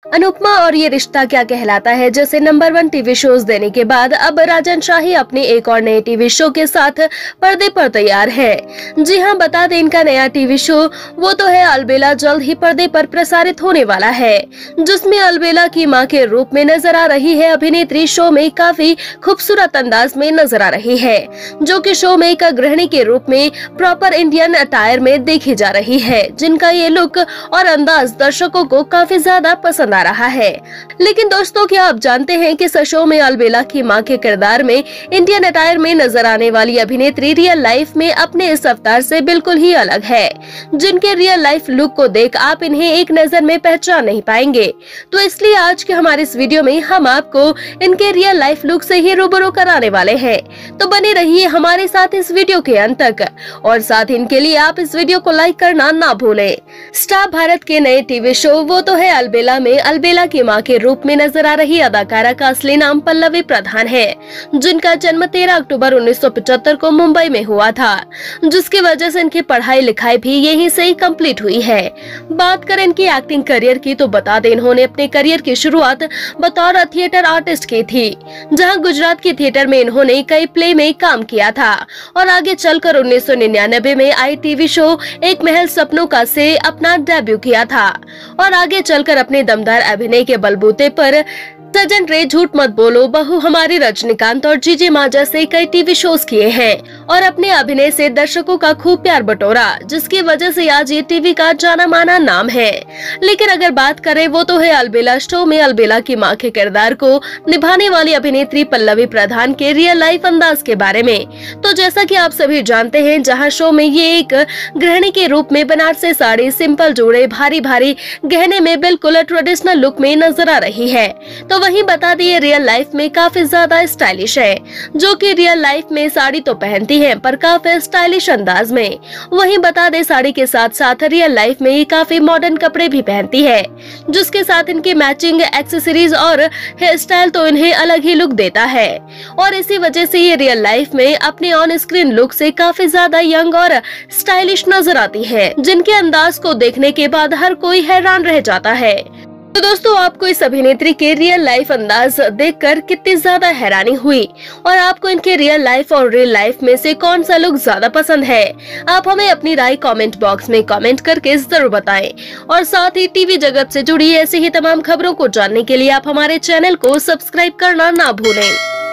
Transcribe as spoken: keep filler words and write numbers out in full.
अनुपमा और ये रिश्ता क्या कहलाता है जैसे नंबर वन टीवी शोज देने के बाद अब राजन शाही अपने एक और नए टीवी शो के साथ पर्दे पर तैयार है। जी हां, बता दें इनका नया टीवी शो वो तो है अलबेला जल्द ही पर्दे पर प्रसारित होने वाला है, जिसमें अलबेला की मां के रूप में नजर आ रही है अभिनेत्री शो में काफी खूबसूरत अंदाज में नजर आ रही है, जो कि शो में एक गृहिणी के रूप में प्रॉपर इंडियन अटायर में देखी जा रही है, जिनका ये लुक और अंदाज दर्शकों को काफी ज्यादा पसंद आ रहा है। लेकिन दोस्तों, क्या आप जानते हैं कि इस शो में अलबेला की मां के किरदार में इंडियन अटायर में नजर आने वाली अभिनेत्री रियल लाइफ में अपने इस अवतार से बिल्कुल ही अलग है, जिनके रियल लाइफ लुक को देख आप इन्हें एक नजर में पहचान नहीं पाएंगे। तो इसलिए आज के हमारे इस वीडियो में हम आपको इनके रियल लाइफ लुक से ही रूबरू कराने वाले हैं। तो बने रहिए हमारे साथ इस वीडियो के अंत तक, और साथ इनके लिए आप इस वीडियो को लाइक करना ना भूलें। स्टार भारत के नए टीवी शो वो तो है अलबेला में अलबेला की मां के रूप में नजर आ रही अदाकारा का असली नाम पल्लवी प्रधान है, जिनका जन्म तेरह अक्टूबर उन्नीस सौ पचहत्तर को मुंबई में हुआ था, जिसकी वजह से इनकी पढ़ाई लिखाई भी यहीं से ही कंप्लीट हुई है। बात करें इनकी एक्टिंग करियर की तो बता दें इन्होंने अपने करियर की शुरुआत बतौर थिएटर आर्टिस्ट की थी, जहां गुजरात के थिएटर में इन्होंने कई प्ले में काम किया था, और आगे चलकर उन्नीस सौ निन्यानवे में आई टीवी शो एक महल सपनों का से अपना डेब्यू किया था, और आगे चलकर अपने दमदार अभिनय के बलबूते पर सजन रे, झूठ मत बोलो, बहू हमारी, रजनीकांत और जीजे मां जैसे कई टीवी शोज किए हैं और अपने अभिनय से दर्शकों का खूब प्यार बटोरा, जिसकी वजह से आज ये टीवी का जाना माना नाम है। लेकिन अगर बात करें वो तो है अलबेला शो में अलबेला की मां के किरदार को निभाने वाली अभिनेत्री पल्लवी प्रधान के रियल लाइफ अंदाज के बारे में, तो जैसा की आप सभी जानते हैं, जहाँ शो में ये एक गृहिणी के रूप में बनारसी साड़ी, सिंपल जोड़े, भारी भारी गहने में बिल्कुल ट्रेडिशनल लुक में नजर आ रही है। तो वहीं बता दिए रियल लाइफ में काफी ज्यादा स्टाइलिश है, जो कि रियल लाइफ में साड़ी तो पहनती है पर काफी स्टाइलिश अंदाज में। वहीं बता दे साड़ी के साथ साथ रियल लाइफ में ये काफी मॉडर्न कपड़े भी पहनती है, जिसके साथ इनके मैचिंग एक्सेसरीज और हेयर स्टाइल तो इन्हें अलग ही लुक देता है, और इसी वजह से ये रियल लाइफ में अपने ऑन स्क्रीन लुक से काफी ज्यादा यंग और स्टाइलिश नजर आती है, जिनके अंदाज को देखने के बाद हर कोई हैरान रह जाता है। तो दोस्तों, आपको इस अभिनेत्री के रियल लाइफ अंदाज देखकर कितनी ज्यादा हैरानी हुई, और आपको इनके रियल लाइफ और रियल लाइफ में से कौन सा लुक ज्यादा पसंद है? आप हमें अपनी राय कमेंट बॉक्स में कमेंट करके जरूर बताएं, और साथ ही टीवी जगत से जुड़ी ऐसी ही तमाम खबरों को जानने के लिए आप हमारे चैनल को सब्सक्राइब करना ना भूलें।